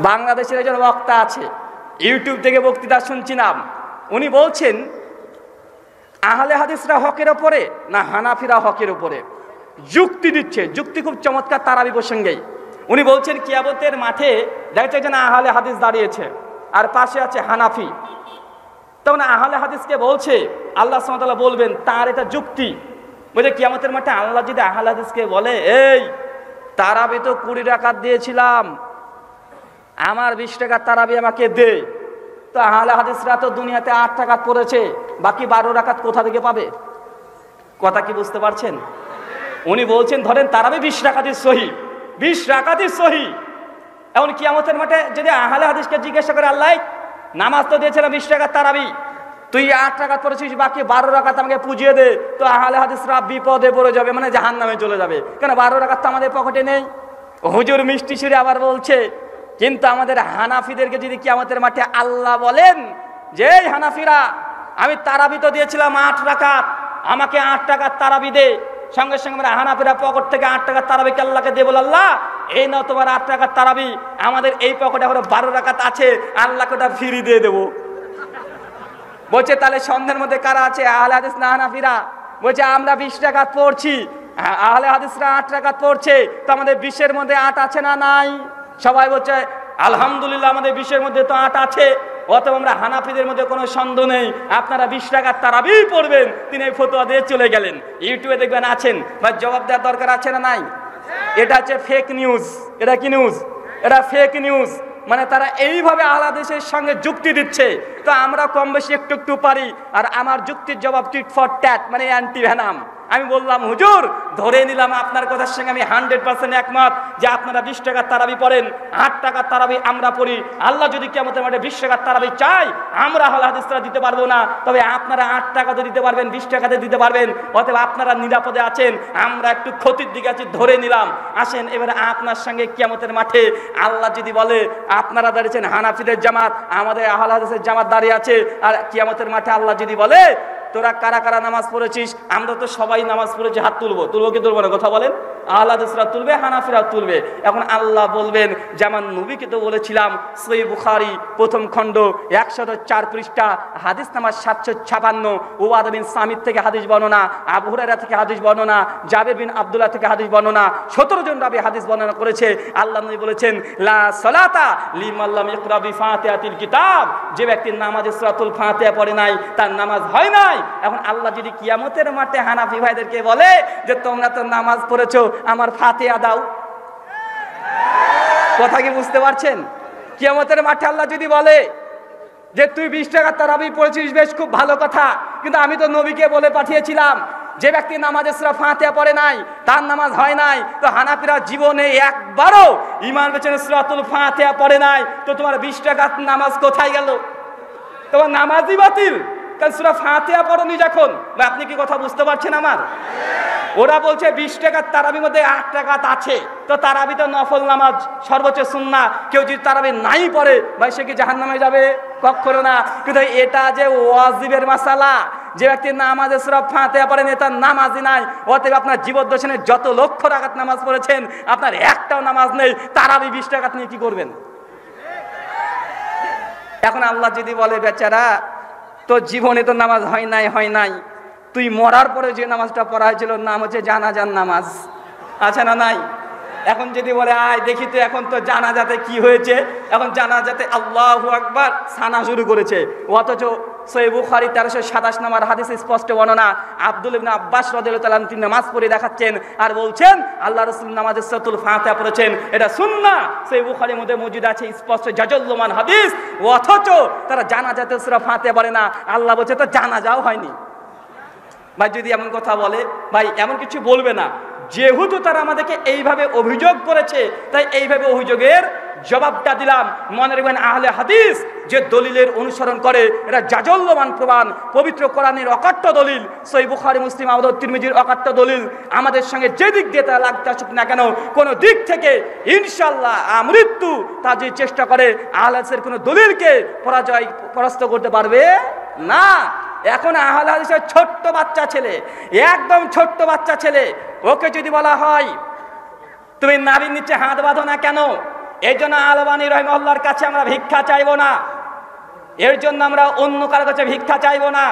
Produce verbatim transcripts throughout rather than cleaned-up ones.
বাংলাদেশের একজন বক্তা আছে, ইউটিউব থেকে বক্তৃতা শুনছিলাম। উনি বলছেন আহলে হাদিসরা হকের ওপরে না হানাফিরা হকের উপরে, যুক্তি দিচ্ছে। যুক্তি খুব চমৎকার তারাবি প্রসঙ্গেই। উনি বলছেন কিয়ামতের মাঠে দেখছে একজন আহলে হাদিস দাঁড়িয়েছে আর পাশে আছে হানাফি। তখন আহলে হাদিসকে বলছে, আল্লাহ সুবহানাহু ওয়া তাআলা বলবেন তার এটা যুক্তি। বলছে কিয়ামতের মাঠে আল্লাহ যদি আহলে হাদিসকে বলে, এই তারাবি তো কুড়ি রাকাত দিয়েছিলাম, আমার বিশ টাকা তারাবি আমাকে দে, তো আহলে হাদিসরা তো দুনিয়াতে আট রাকাত পড়েছে, বাকি বারো রাকাত কোথা থেকে পাবে? কথা কি বুঝতে পারছেন? উনি বলছেন ধরেন তারাবি বিশ রাকাতই সহি, বিশ রাকাতই সহি। এখন কিয়ামতের মাঠে যদি আহলে হাদিসকে জিজ্ঞাসা করে, আল্লাহ নামাজ তো দিয়েছিলাম বিশ টাকার তারাবি, তুই আট রাকাত পড়েছিস, বাকি বারো রাকাত আমাকে পুজিয়ে দে, তো আহলে হাদিসরা বিপদে পড়ে যাবে, মানে জাহান্নামে চলে যাবে। কেন বারো রাকাত তো আমাদের পকেটে নেই। হুজুর মিষ্টি সুরে আবার বলছে, কিন্তু আমাদের হানাফিদেরকে যদি কিয়ামতের মাঠে আল্লাহ বলেন যে এই হানাফিরা আমি তারাবি তো দিয়েছিলাম আট রাকাত, আমাকে আট টাকার তারাবি দে, সঙ্গে সঙ্গে আমরা হানাফিরা পকেট থেকে আট টাকার তারাবি আল্লাহকে দে, বল আল্লাহ এই নাও তোমার আট টাকার তারাবি, আমাদের এই পকেটে এখন বারো রাকাত আছে, আল্লাহকে ওটা ফ্রি দিয়ে দেবো। বলছে তাহলে সন্ধ্যের মধ্যে কারা আছে? আহলে হাদিস না হানাফিরা? বলছে আমরা বিশ টাকাত পড়ছি, আহলে হাদিসরা আট টাকাত পড়ছে, তো আমাদের বিশের মধ্যে আট আছে না নাই? সবাই বলছে আলহামদুলিল্লাহ আমাদের বিশের মধ্যে তো আট আছে, অতএব আমরা হানাফিদের মধ্যে কোনো সন্দেহ নেই, আপনারা বিশ টাকার তারাবি পড়বেন। তিনি এই ফতোয়া দিয়ে চলে গেলেন। ইউটিউবে দেখবেন আছেন, বা জবাব দেওয়ার দরকার আছে না নাই? এটা হচ্ছে ফেক নিউজ। এটা কি নিউজ? এটা ফেক নিউজ। মানে তারা এইভাবে আহলে হাদিসের সঙ্গে যুক্তি দিচ্ছে, তো আমরা কম বেশি একটু একটু পারি। আর আমার যুক্তির জবাব টিট ফর ট্যাট, মানে অ্যান্টি ভ্যানাম। আমি বললাম হুজুর ধরে নিলাম আপনার কথার সঙ্গে আমি হান্ড্রেড পার্সেন্ট একমত যে আপনারা বিশ টাকার তারাবি পড়েন, আট টাকার তারাবি আমরা পড়ি। আল্লাহ যদি কিয়ামতের মাঠে বিশ টাকার তারাবি চাই, আমরা আহলে হাদিসরা দিতে পারবো না, তবে আপনারা আট টাকাতে দিতে পারবেন, বিশ টাকাতে দিতে পারবেন, অতএব আপনারা নিরাপদে আছেন, আমরা একটু ক্ষতির দিকে আছি, ধরে নিলাম। আসেন এবারে আপনার সঙ্গে কিয়ামতের মাঠে আল্লাহ যদি বলে আপনারা দাঁড়িয়েছেন হানাফিদের জামাত, আমাদের আহলে হাদিসের জামাত দাঁড়িয়ে আছে, আর কিয়ামতের মাঠে আল্লাহ যদি বলে তোরা কারা কারা নামাজ পড়েছিস, আমরা তো সবাই নামাজ পড়েছি, হাত তুলবো, তুলবো কি তুলবো না? কথা বলেন। আহলে হাদিসরা তুলবে, হানাফিরা তুলবে। এখন আল্লাহ বলবেন যেমন নবীকে তো বলেছিলাম, সহিহ বুখারী প্রথম খণ্ড একশত চার পৃষ্ঠা, হাদিস নাম্বার সাতশো ছাপান্ন, উবাদা বিন সামিত থেকে হাদিস বর্ণনা, আবু হুরায়রা থেকে হাদিস বর্ণনা, জাবের বিন আব্দুল্লাহ থেকে হাদিস বর্ণনা, সতেরো জন রাবী হাদিস বর্ণনা করেছে। আল্লাহ নবী বলেছেন লা সালাতা লিমান লাম ইয়াকরা বিফাতিহাতিল কিতাব, যে ব্যক্তি নামাজে সূরাতুল ফাতিহা পড়ে নাই তার নামাজ হয় নাই। এখন আল্লাহ যদি কিয়ামতের মাঠে হানাফি ভাইদেরকে বলে যে তোমরা তো নামাজ পড়েছো, আমার ফাতিহা দাও, কথা কি বুঝতে পারছেন? কিয়ামতের মাঠে আল্লাহ যদি বলে যে তুই বিশ টাকা তারাবি পড়েছিস, বেশ খুব ভালো কথা, কিন্তু আমি তো নবীকে বলে পাঠিয়েছিলাম যে ব্যক্তি নামাজে সূরা ফাতিহা পড়ে নাই তার নামাজ হয় নাই। তো হানাফিরা জীবনে একবারও ঈমান বেচেন সূরাতুল ফাতিহা পড়ে নাই, তো তোমার বিশ টাকা নামাজ কোথায় গেল? তোমার নামাজই বাতিল, কারণ সূরা ফাতিহা পড়নি যখন। আপনি কি কথা বুঝতে পারছেন আমার? ওরা বলছে বিশ টাকার তারাবির মধ্যে আট টাকাত আছে, তো তারাবি তো নফল নামাজ, সর্বোচ্চ সুন্নাহ, কেউ যদি তারাবি নাই পড়ে ভাই সে কি জাহান্নামে যাবে? কখনো না। কিন্তু এটা যে ওয়াজিবের মাসালা, যে ব্যক্তি নামাজে সূরা ফাতিহা পড়েন তার নামাজই নাই, অতএব আপনার জীবদ্দশনে যত লক্ষ রাকাত নামাজ পড়েছেন আপনার একটাও নামাজ নেই, তারাবি বিশ টাকাত নিয়ে কি করবেন? এখন আল্লাহ যদি বলে বেচারা তো জীবনে তো নামাজ হয় নাই হয় নাই, তুই মরার পরে যে নামাজটা পড়া হয়েছিল নাম হচ্ছে জানাজার নামাজ, আছে না নাই? এখন যদি বলে আয় দেখি তো এখন তো জানাজাতে কি হয়েছে, এখন জানাজাতে আল্লাহু আকবার সানা শুরু করেছে, অথচ সহিহ বুখারী তেরোশো সাতাশ নম্বর হাদিস স্পষ্ট বর্ণনা, আব্দুল ইবনে আব্বাস রাদিয়াল্লাহু তাআলা তিনি নামাজ পড়ে দেখাচ্ছেন আর বলছেন আল্লাহ রাসূল নামাজে সূরাতুল ফাতিহা পড়েছেন, এটা সুন্নাহ। সহিহ বুখারীর মধ্যে মজুদ আছে স্পষ্ট জাজল্যমান হাদিস, অথচ তারা জানাজাতে সূরা ফাতিহা পড়ে না। আল্লাহ বলছে তো জানাজাও হয়নি। ভাই যদি এমন কথা বলে, ভাই এমন কিছু বলবে না, যেহেতু তারা আমাদেরকে এইভাবে অভিযোগ করেছে তাই এইভাবে অভিযোগের জবাবটা দিলাম। মনে রাখবেন আহলে হাদিস যে দলিলের অনুসরণ করে এটা জাজল্যমান প্রমাণ, পবিত্র কোরআনের অকাট্য দলিল, সহিহ বুখারী মুসলিম আবু দাউদ তিরমিজির অকাট্য দলিল। আমাদের সঙ্গে যে দিক দিয়ে তারা লাগতে আসুক না কেন, কোনো দিক থেকে ইনশাআল্লাহ আমৃত্যু তা যে চেষ্টা করে আহলে হাদিসের কোনো দলিলকে পরাজয় পরাস্ত করতে পারবে না। এখন আহলে হাদিসের ছোট্ট বাচ্চা ছেলে, একদম ছোট্ট বাচ্চা ছেলে, ওকে যদি বলা হয় তুমি নাভির নিচে হাত বাঁধো না কেন, এই জন্য আলবানী রহিমাহুল্লাহর কাছে আমরা ভিক্ষা চাইব না, এর জন্য আমরা অন্য কারো কাছে ভিক্ষা চাইব না।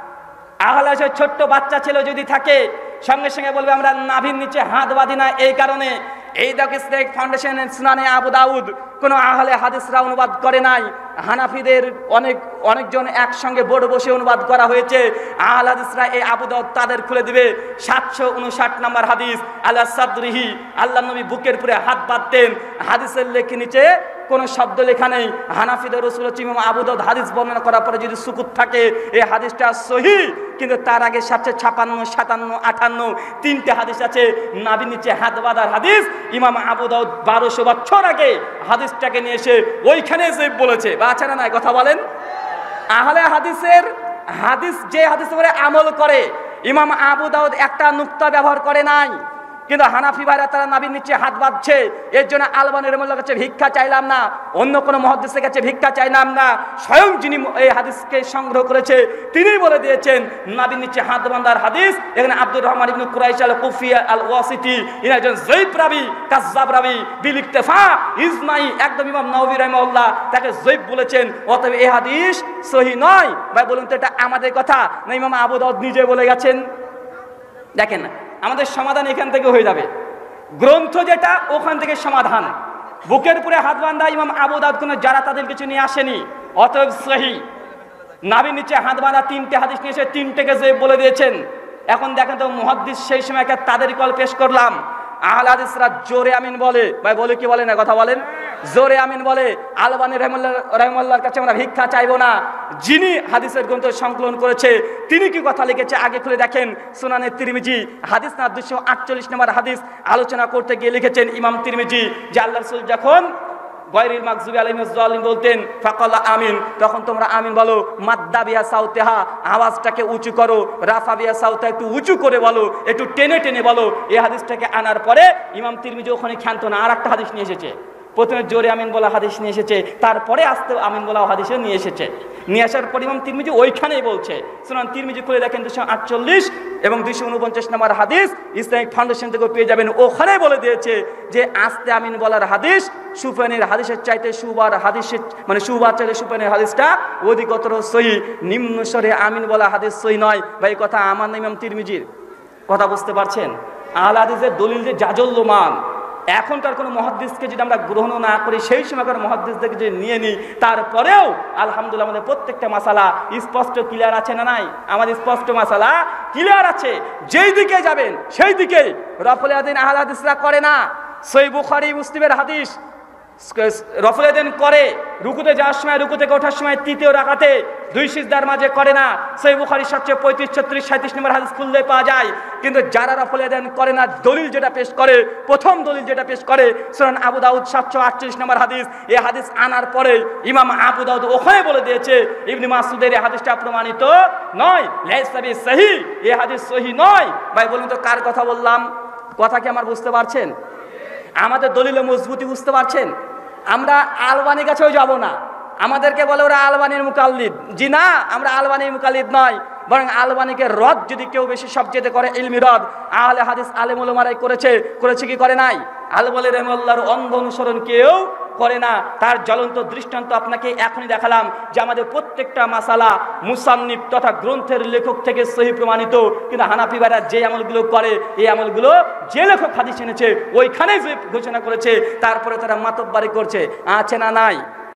আহলে হাদিসের ছোট্ট বাচ্চা ছেলে যদি থাকে সঙ্গে সঙ্গে বলবে আমরা নাভির নিচে হাত বাঁধি না, এই কারণে এই দাক ইসলামিক ফাউন্ডেশনের সুনানে আবু দাউদ কোনো আহলে হাদিসরা অনুবাদ করে নাই, হানাফিদের অনেক অনেকজন একসঙ্গে বোর্ড বসে অনুবাদ করা হয়েছে। আহলে হাদিসরা এই আবু দাউদ তাদের খুলে দিবে। সাতশো উনষাট নম্বর হাদিস, আলা সাদরিহি, আল্লাহ নবী বুকের উপরে হাত বাঁধতেন, হাদিসের লেখে নিচে কোনো শব্দ লেখা নেই। হানাফিদের রাসূল ইমাম আবু দাউদ হাদিস বর্ণনা করার পরে যদি সুকুত থাকে এই হাদিসটা সহিহ, কিন্তু তার আগে সাতশো ছাপান্ন সাতান্ন আটান্ন তিনটে হাদিস আছে নাভির নিচে হাত বাঁধার হাদিস। ইমাম আবু দাউদ বারোশো বছর আগে হাদিসটাকে নিয়ে এসে ওইখানে যে বলেছে, বা আছে না নাই কথা বলেন। আহলে হাদিসের হাদিস যে হাদিস করে আমল করে, ইমাম আবু দাউদ একটা নুক্তা ব্যবহার করে নাই, কিন্তু হানাফি ভাইরা তারা নাভির নিচে হাত বাঁধছে। এর জন্য আলবানী রহিমাহুল্লাহর কাছে ভিক্ষা চাইলাম না, অন্য কোনো মুহাদ্দিসের কাছে ভিক্ষা চাইলাম না। স্বয়ং যিনি এই হাদিসকে সংগ্রহ করেছে তিনি বলে দিয়েছেন নাভির নিচে হাত বাঁধার হাদিস। এখানে আব্দুর রহমান ইবনে কুরাইশ আল কুফি আল ওয়াসিতি, ইনি একজন যঈফ রাবী, কাযযাব রাবী, বিল ইত্তেফাক ইজমাই, একদম ইমাম নাওয়ী রাহিমাহুল্লাহ তাকে যঈফ বলেছেন। অতএব এই হাদিস সহিহ নয়। ভাই বলুন তো এটা আমাদের কথা না ইমাম আবু দাউদ নিজে বলে গেছেন? দেখেন না, আমাদের সমাধান এখান থেকে হয়ে যাবে। গ্রন্থ যেটা ওখান থেকে সমাধান। বুকের উপরে হাত বাঁধা ইমাম আবু দাউদ কোনো যারা তাদের কিছু নিয়ে আসেনি, অতএব সহিহ। নাভির নিচে হাত বাঁধা তিনটে হাদিস নিয়ে এসে তিনটেকে যে বলে দিয়েছেন। এখন দেখেন তো মুহাদ্দিস সেই সময় তাদের কল পেশ করলাম। আহলে হাদিসরা জোরে আমিন বলে, ভাই বলে কি বলে না কথা বলেন, জোরে আমিন বলে। আলবানী রহিমাহুল্লাহর কাছে আমরা ভিক্ষা চাইবো না। যিনি হাদিসের গ্রন্থ সংকলন করেছে তিনি কি কথা লিখেছে আগে খুলে দেখেন। সুনানে তিরমিজি হাদিস না দুশো আটচল্লিশ নম্বর হাদিস আলোচনা করতে গিয়ে লিখেছেন ইমাম তিরমিজি যে আল্লাহ রাসূল যখন গায়রিল মাগযুবি আলাইহিম যালিম বলতেন ফাকালা আমিন, তখন তোমরা আমিন বলো। মাদ্দা বিহা সাউতেহা, আওয়াজটাকে উঁচু করো। রাফা বিহা সাউতা, একটু উঁচু করে বলো, একটু টেনে টেনে বলো। এই হাদিসটাকে আনার পরে ইমাম তিরমিজি ওখানে ক্ষান্ত না, আর একটা হাদিস নিয়ে এসেছে। প্রথমে জোরে আমিন বলা হাদিস নিয়ে এসেছে, তারপরে আস্তে আমিন বলা হাদিসে নিয়ে এসেছে। নিয়ে আসার পর ইমাম তিরমিজি ওইখানেই বলছে। সুনান তিরমিজি খুলে দেখেন দুশো আটচল্লিশ এবং দুইশো উনপঞ্চাশ নম্বর হাদিস ইসলামিক ফাউন্ডেশন থেকে পেয়ে যাবেন। ওখানে বলে দিয়েছে যে আস্তে আমিন বলার হাদিস সুফিয়ানের হাদিসের চাইতে সুবার হাদিসের মানে সুবার চাইতে সুফিয়ানের হাদিসটা অধিকতর সহিহ। নিম্ন স্বরে আমিন বলা হাদিস সহিহ নয়। ভাই কথা আমার না ইমাম তিরমিজির কথা, বুঝতে পারছেন? আহলে হাদিসের দলিল যে জাজল্যমান। এখনকার কোনো মুহাদ্দিসকে যদি আমরা গ্রহণ না করি, সেই সময়কার মুহাদ্দিসদেরকে যদি নিয়ে নিই, তারপরেও আলহামদুলিল্লাহ আমাদের প্রত্যেকটা মাসালা স্পষ্ট ক্লিয়ার আছে না নাই? আমাদের স্পষ্ট মাসালা ক্লিয়ার আছে। যেই দিকে যাবেন সেই দিকেই। রফুল ইয়াদাইন আহলে হাদিসরা করে না। সহিহ বুখারী মুসলিমের হাদিস রফুল ইয়াদাইন করে রুকুতে যাওয়ার সময়, রুকু থেকে ওঠার সময় তৃতীয় রাকাতে দুই সিজদার মাঝে করে না। সহিহ বুখারী সাতশো পঁয়ত্রিশ ছত্রিশ সাঁত্রিশ নম্বর হাদিস খুললে পাওয়া যায়। কিন্তু যারা রফুল ইয়াদাইন করে না, দলিল যেটা পেশ করে, প্রথম দলিল যেটা পেশ করে সুনান আবু দাউদ সাতশো আটচল্লিশ নম্বর হাদিস। এই হাদিস আনার পরে ইমাম আবু দাউদ ওখানে বলে দিয়েছে ইবনে মাসউদের এই হাদিসটা প্রমাণিত নয়, লাইসা বিসহিহ, এই হাদিস সহিহ নয়। ভাই বলুন তো কার কথা বললাম? কথা কি আমার বুঝতে পারছেন? আমাদের দলিলে মজবুতি বুঝতে পারছেন? আমরা আলবানীর কাছেও যাব না। আমাদেরকে বলে ওরা আলবানীর মুকাল্লিদ। জি না, আমরা আলবানীর মুকাল্লিদ নয়, বরং আলবানীকে রদ যদি কেউ বেশি সবচেয়ে করে ইলমি রদ আহলে হাদিস আলেম উলামারাই করেছে। করেছে কি করে নাই? আলবানী রাহিমাহুল্লাহর অন্ধ অনুসরণ কেউ করে না। তার জ্বলন্ত দৃষ্টান্ত আপনাকে এখনই দেখালাম যে আমাদের প্রত্যেকটা মাসালা মুসান্নিফ তথা গ্রন্থের লেখক থেকে সহিহ প্রমাণিত। কিন্তু হানাফি ভাইরা যে আমলগুলো করে, এই আমলগুলো যে লেখক হাদিস এনেছে ওইখানেই ঘোষণা করেছে, তারপরে তারা মাতব্বারি করছে। আছে না নাই?